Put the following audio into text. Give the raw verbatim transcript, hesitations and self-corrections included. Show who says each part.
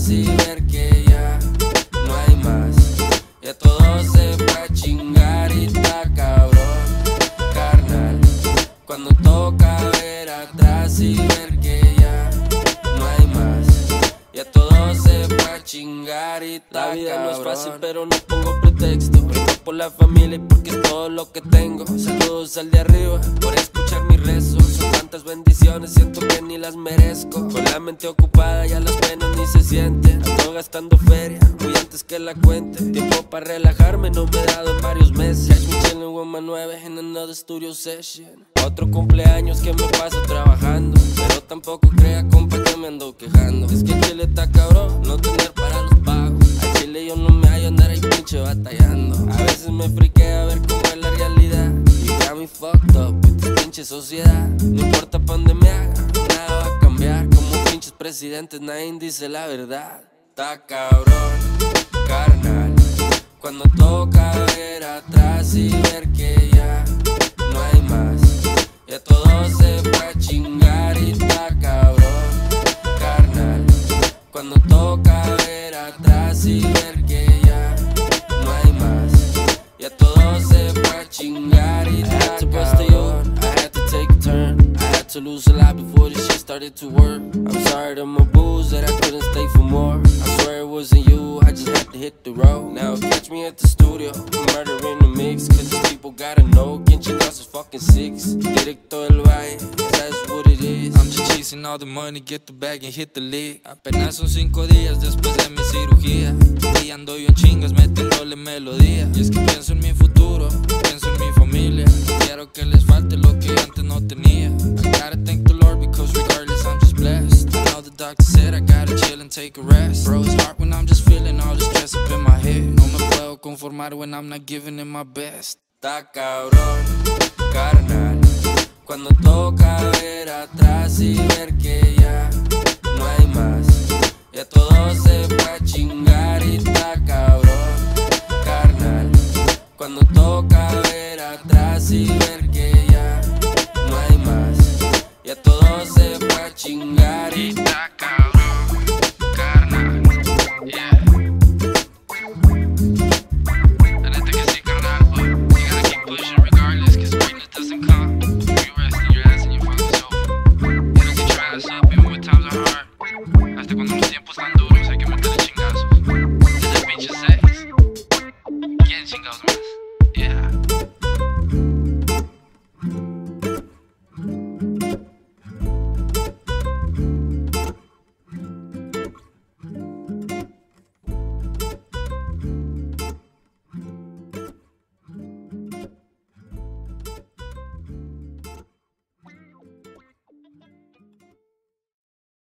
Speaker 1: atrás y ver que ya no hay más. Ya todo se fue a chingar y está cabrón, carnal. Cuando toca ver atrás y ver que ya no hay más. Ya todo se fue a chingar y está. La vida cabrón. No es fácil, pero no pongo pretexto. Brindo por la familia y porque es todo lo que tengo. Saludos al de arriba por escuchar mis rezos. Son tantas bendiciones, siento que ni las merezco. Con la mente ocupada ya las penas ni se sienten. Ando gastando feria, muy antes que la cuente. Tiempo para relajarme no me he dado en varios meses. Catch me chillin' with my nueve en another studio session. Otro cumpleaños que me paso trabajando, pero tampoco crea, compa, que me ando quejando. Es que el chile está cabrón, no tener para los pagos. Al chile yo no me hallo, andar ahí pinche batallando. A veces me friquea a ver cómo es la realidad. You got me fucked up with this pinche sociedad. No importa pa' donde me haga, nada va a cambiar. Como pinches presidentes, nadie dice la verdad. Está cabrón, carnal. Cuando toca ver atrás y ver que ya no hay más. Ya todo se fue a chingar y está cabrón, carnal. Cuando toca ver atrás y ver que ya no hay más. Ya todo se fue a chingar y está cabrón. I had to take a turn, I had to lose a lot before this shit started to work. I'm sorry to my booze that I couldn't stay for more. I swear it wasn't you, I just had to hit the road. Now catch me at the studio, murdering the mix. Cause these people gotta know, quien chingados is fucking six. Directo del valle, that's what it is. I'm just chasing all the money, get the bag and hit the lick. Apenas son cinco días después de mi cirugía. Y ando yo en chingas metiéndole melodía. Y es que pienso en mi futuro, pienso en mi familia. Quiero que les falte lo que yo antes no tenía. I gotta thank the Lord because regardless I'm just blessed. I know the doctor said I gotta chill and take a rest. Bro, it's hard when I'm just feeling all the stress up in my head. No me puedo conformar when I'm not giving it my best. Está cabrón, carnal. Cuando toca ver atrás y ver que ya no hay más. Ya todo se fue a chingar y está cabrón, carnal. Cuando toca ver atrás y ver que ya no hay más. Ya todo se fue a chingar y está cabrón, carnal. Yeah. La neta que sí, carnal, but you gotta keep pushing regardless, cause greatness doesn't come. You resting your ass in your fucking sofa. You don't get your ass up even when times are hard. Hasta cuando los tiempos están duros.